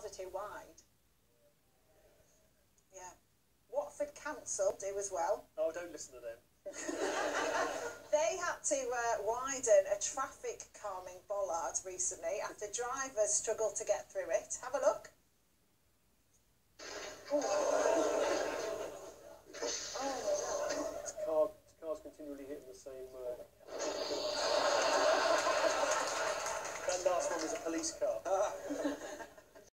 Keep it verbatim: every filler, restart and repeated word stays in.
are too wide. Yeah. Watford Council do as well. Oh, don't listen to them. They had to uh, widen a traffic calming bollard recently after drivers struggled to get through it. Have a look. Oh. Oh. This car, this car's continually hitting the same... Uh... That last one was a police car.